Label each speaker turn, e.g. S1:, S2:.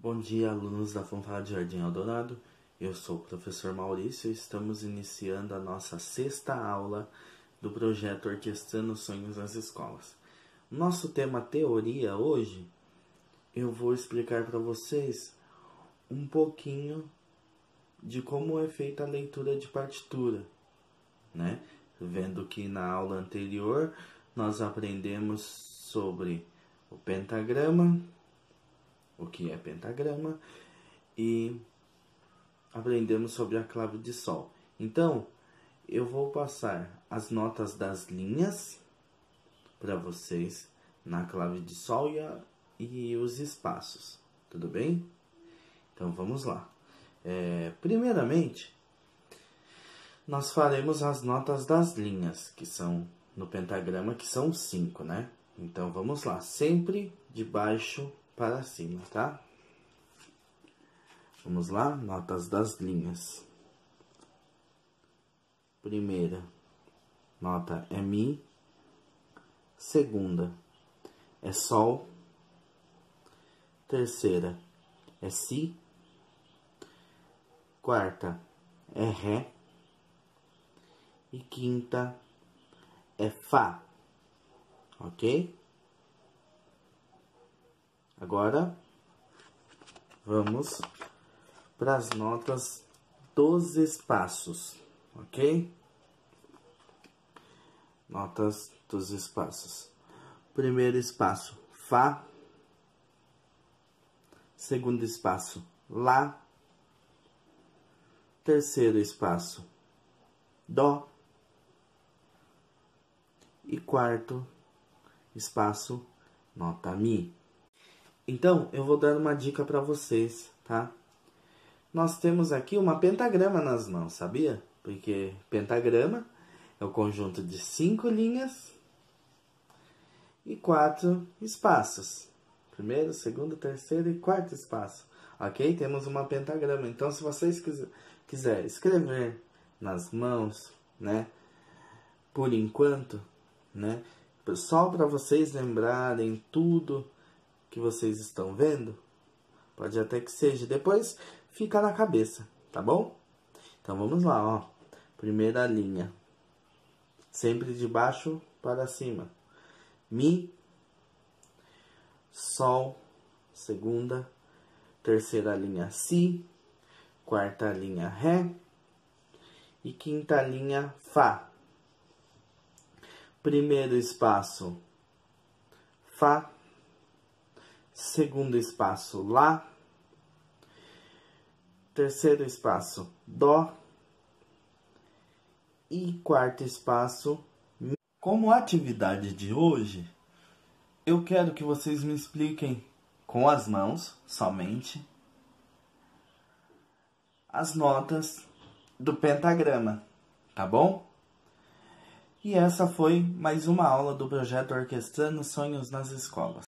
S1: Bom dia, alunos da Fanfarra de Jardim Eldorado. Eu sou o professor Maurício e estamos iniciando a nossa sexta aula do projeto Orquestrando Sonhos nas Escolas. Nosso tema teoria hoje, eu vou explicar para vocês um pouquinho de como é feita a leitura de partitura, né? Vendo que na aula anterior nós aprendemos sobre o pentagrama, o que é pentagrama, e aprendemos sobre a clave de sol. Então, eu vou passar as notas das linhas para vocês na clave de sol e os espaços, tudo bem? Então, vamos lá. Primeiramente, nós faremos as notas das linhas, que são no pentagrama, que são 5, né? Então, vamos lá, sempre de baixo para cima, tá? Vamos lá, notas das linhas. Primeira nota é Mi. Segunda é Sol. Terceira é Si. Quarta é Ré. E quinta é Fá. Ok? Agora, vamos para as notas dos espaços, ok? Notas dos espaços. Primeiro espaço, Fá. Segundo espaço, Lá. Terceiro espaço, Dó. E quarto espaço, nota Mi. Então, eu vou dar uma dica para vocês, tá? Nós temos aqui uma pentagrama nas mãos, sabia? Porque pentagrama é o conjunto de 5 linhas e 4 espaços. Primeiro, segundo, terceiro e quarto espaço. Ok? Temos uma pentagrama. Então, se vocês quiserem escrever nas mãos, né? Por enquanto, né? Só para vocês lembrarem tudo que vocês estão vendo. Pode até que seja. Depois fica na cabeça, tá bom? Então, vamos lá, ó. Primeira linha. Sempre de baixo para cima. Mi. Sol. Segunda. Terceira linha, Si. Quarta linha, Ré. E quinta linha, Fá. Primeiro espaço, Fá. Segundo espaço, Lá. Terceiro espaço, Dó. E quarto espaço, Mi. Como atividade de hoje, eu quero que vocês me expliquem com as mãos, somente, as notas do pentagrama, tá bom? E essa foi mais uma aula do projeto Orquestrando Sonhos nas Escolas.